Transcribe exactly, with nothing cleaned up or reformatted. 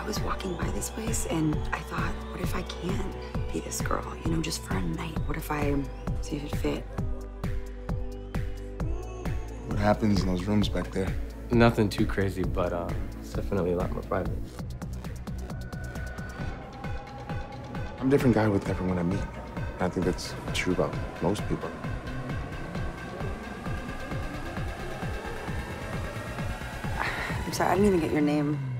I was walking by this place and I thought, what if I can be this girl? You know, just for a night. What if I see if it fit? What happens in those rooms back there? Nothing too crazy, but um, it's definitely a lot more private. I'm a different guy with everyone I meet. I think that's true about most people. I'm sorry, I didn't even get your name.